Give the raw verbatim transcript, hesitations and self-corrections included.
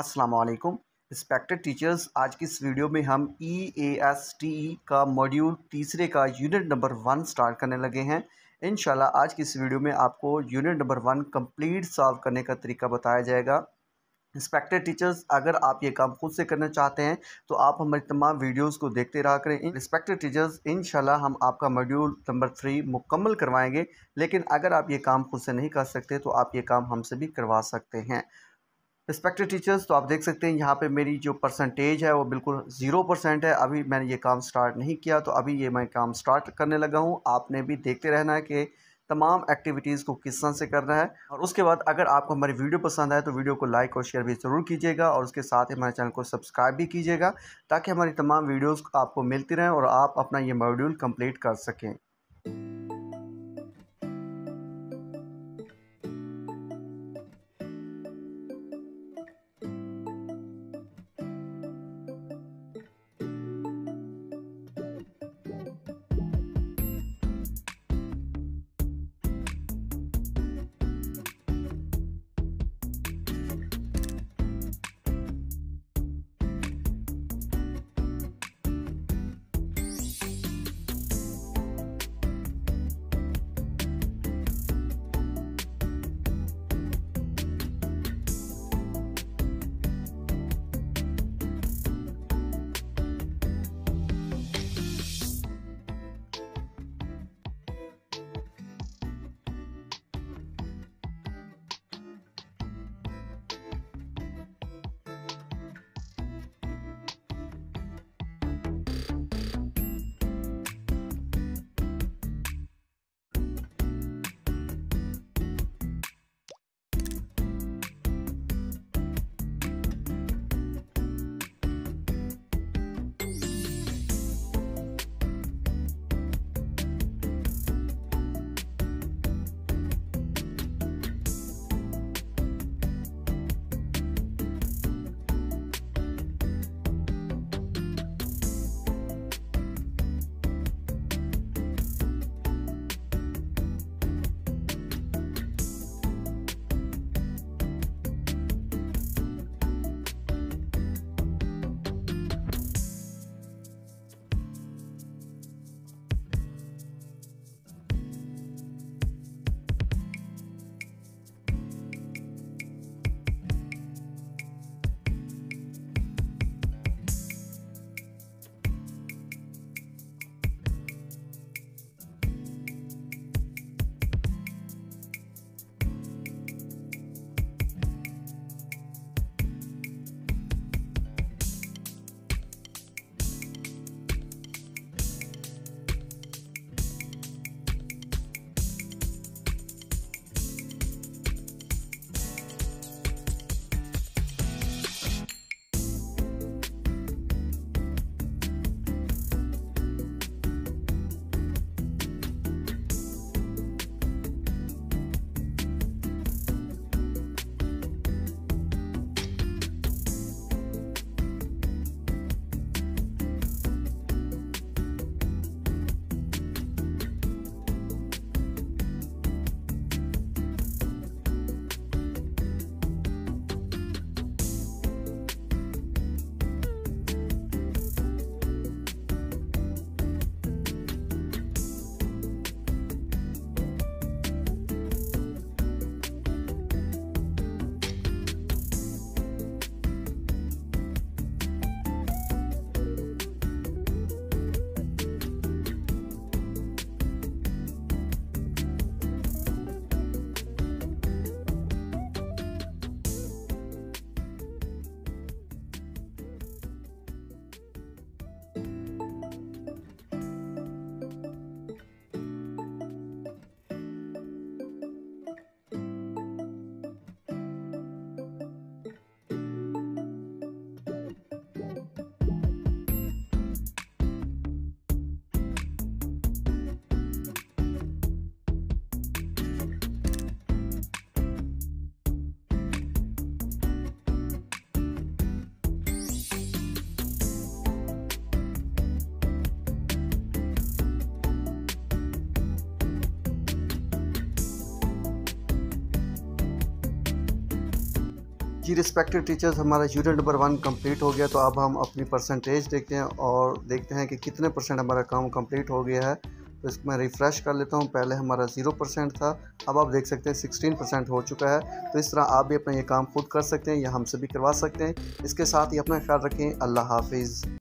अस्सलाम वालेकुम respected teachers. आज की इस वीडियो में हम ई ए एस टी ई का मॉड्यूल तीसरे का यूनिट नंबर वन स्टार्ट करने लगे हैं। इंशाल्लाह आज की इस वीडियो में आपको unit number one complete solve करने का तरीका बताया जाएगा। रिस्पेक्टेड टीचर्स, अगर आप ये काम खुद से करना चाहते हैं तो आप हमारी तमाम वीडियोस को देखते रहा करें। रिस्पेक्टेड टीचर्स, इंशाल्लाह हम आपका मॉड्यूल नंबर थ्री मुकम्मल करवाएंगे, लेकिन अगर आप ये काम खुद से नहीं कर सकते तो आप ये काम हमसे भी करवा सकते हैं। रिस्पेक्टेड टीचर्स, तो आप देख सकते हैं यहाँ पे मेरी जो परसेंटेज है वो बिल्कुल ज़ीरो परसेंट है। अभी मैंने ये काम स्टार्ट नहीं किया, तो अभी ये मैं काम स्टार्ट करने लगा हूँ। आपने भी देखते रहना है कि तमाम एक्टिविटीज़ को किस तरह से करना है। और उसके बाद अगर आपको हमारी वीडियो पसंद आए तो वीडियो को लाइक और शेयर भी ज़रूर कीजिएगा, और उसके साथ ही हमारे चैनल को सब्सक्राइब भी कीजिएगा, ताकि हमारी तमाम वीडियोज़ आपको मिलती रहें और आप अपना ये मॉड्यूल कंप्लीट कर सकें। जी रिस्पेक्टेड टीचर्स, हमारा यूनिट नंबर वन कंप्लीट हो गया। तो अब हम अपनी परसेंटेज देखते हैं और देखते हैं कि कितने परसेंट हमारा काम कंप्लीट हो गया है। तो इसको मैं रिफ़्रेश कर लेता हूँ। पहले हमारा ज़ीरो परसेंट था, अब आप देख सकते हैं सिक्सटीन परसेंट हो चुका है। तो इस तरह आप भी अपना ये काम खुद कर सकते हैं या हमसे भी करवा सकते हैं। इसके साथ ही अपना ख्याल रखें। अल्लाह हाफिज़।